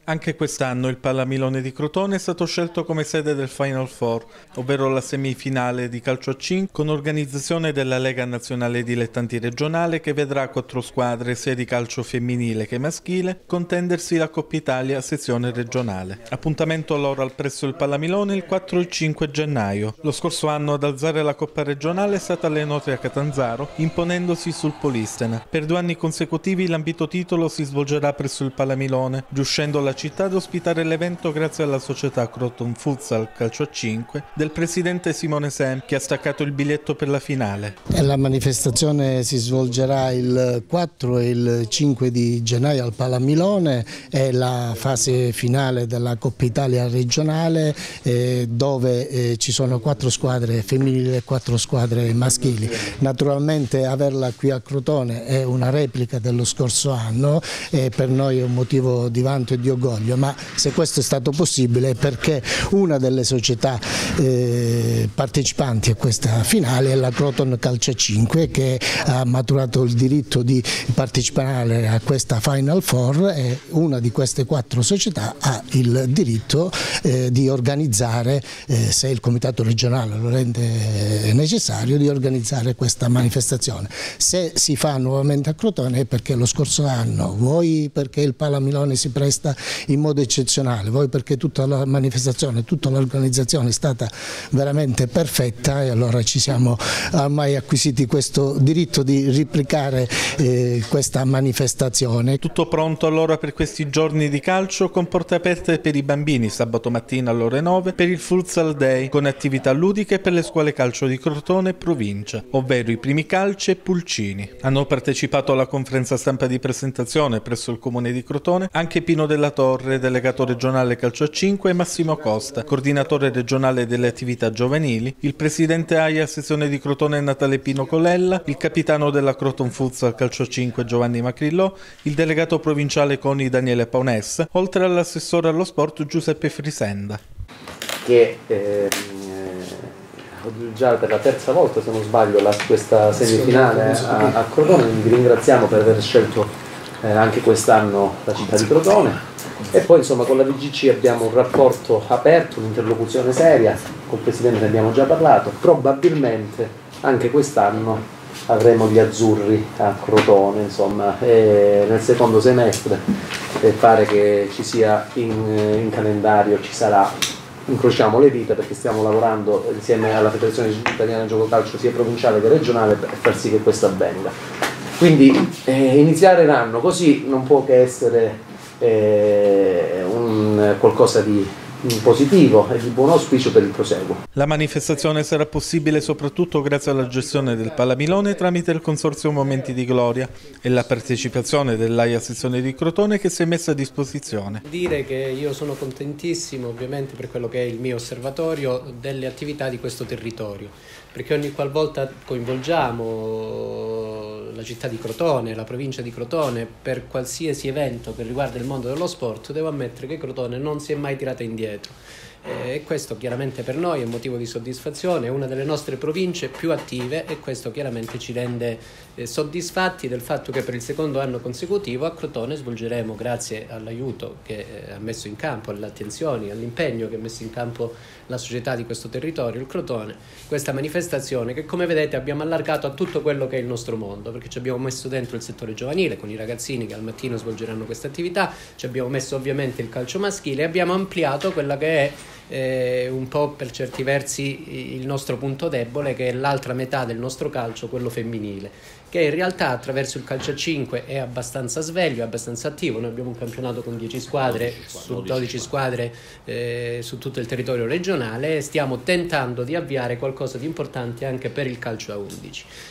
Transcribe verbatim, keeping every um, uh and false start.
Anche quest'anno il Palamilone di Crotone è stato scelto come sede del Final Four, ovvero la semifinale di calcio a cinque con organizzazione della Lega Nazionale Dilettanti Regionale, che vedrà quattro squadre sia di calcio femminile che maschile contendersi la Coppa Italia sezione regionale. Appuntamento allora presso il Palamilone il quattro e il cinque gennaio. Lo scorso anno ad alzare la Coppa regionale è stata l'Enotria Catanzaro, imponendosi sul Polistena. Per due anni consecutivi l'ambito titolo si svolgerà presso il Palamilone, riuscendo la città ad ospitare l'evento grazie alla società Croton Futsal Calcio a cinque del presidente Simone Sem, che ha staccato il biglietto per la finale. La manifestazione si svolgerà il quattro e il cinque di gennaio al Palamilone, è la fase finale della Coppa Italia regionale eh, dove eh, ci sono quattro squadre femminili e quattro squadre maschili. Naturalmente averla qui a Crotone è una replica dello scorso anno e per noi è un motivo di vanto e di orgoglio. Ma se questo è stato possibile è perché una delle società eh, partecipanti a questa finale è la Croton Calcio a cinque, che ha maturato il diritto di partecipare a questa Final Four, e una di queste quattro società ha il diritto eh, di organizzare, eh, se il comitato regionale lo rende necessario, di organizzare questa manifestazione. Se si fa nuovamente a Crotone è perché lo scorso anno, vuoi perché il Palamilone si presta in modo eccezionale, voi perché tutta la manifestazione, tutta l'organizzazione è stata veramente perfetta, e allora ci siamo ormai acquisiti questo diritto di replicare eh, questa manifestazione. Tutto pronto allora per questi giorni di calcio, con porte aperte per i bambini sabato mattina alle ore nove per il Futsal Day, con attività ludiche per le scuole calcio di Crotone e provincia, ovvero i primi calci e pulcini. Hanno partecipato alla conferenza stampa di presentazione presso il comune di Crotone anche Pino della Torre, delegato regionale calcio a cinque, e Massimo Costa, coordinatore regionale delle attività giovanili, il presidente A I A sezione di Crotone Natale Pino Colella, il capitano della Croton Futsal calcio a cinque Giovanni Macrillò, il delegato provinciale CONI Daniele Paunessa, oltre all'assessore allo sport Giuseppe Frisenda. Che eh, già per la terza volta, se non sbaglio, la, questa semifinale a, a Crotone, vi ringraziamo per aver scelto eh, anche quest'anno la città di Crotone. E poi insomma con la V G C abbiamo un rapporto aperto, un'interlocuzione seria, col Presidente ne abbiamo già parlato, probabilmente anche quest'anno avremo gli azzurri a Crotone, insomma, e nel secondo semestre, e pare che ci sia in, in calendario, ci sarà, incrociamo le dita perché stiamo lavorando insieme alla Federazione Italiana Gioco Calcio sia provinciale che regionale per far sì che questo avvenga. Quindi eh, iniziare l'anno così non può che essere Eh, un qualcosa di positivo e di buon auspicio per il proseguo. La manifestazione sarà possibile soprattutto grazie alla gestione del Palamilone tramite il Consorzio Momenti di Gloria e la partecipazione dell'A I A sezione di Crotone, che si è messa a disposizione. Dire che io sono contentissimo ovviamente per quello che è il mio osservatorio delle attività di questo territorio, perché ogni qualvolta coinvolgiamo la città di Crotone, la provincia di Crotone, per qualsiasi evento che riguarda il mondo dello sport, devo ammettere che Crotone non si è mai tirata indietro. E questo chiaramente per noi è un motivo di soddisfazione, è una delle nostre province più attive, e questo chiaramente ci rende eh, soddisfatti del fatto che per il secondo anno consecutivo a Crotone svolgeremo, grazie all'aiuto che eh, ha messo in campo, alle attenzioni, all'impegno che ha messo in campo la società di questo territorio, il Crotone, questa manifestazione che, come vedete, abbiamo allargato a tutto quello che è il nostro mondo, perché ci abbiamo messo dentro il settore giovanile con i ragazzini che al mattino svolgeranno questa attività, ci abbiamo messo ovviamente il calcio maschile e abbiamo ampliato quella che è Eh, un po' per certi versi il nostro punto debole, che è l'altra metà del nostro calcio, quello femminile, che in realtà attraverso il calcio a cinque è abbastanza sveglio, è abbastanza attivo. Noi abbiamo un campionato con dieci squadre su dodici squadre eh, su tutto il territorio regionale, e stiamo tentando di avviare qualcosa di importante anche per il calcio a undici.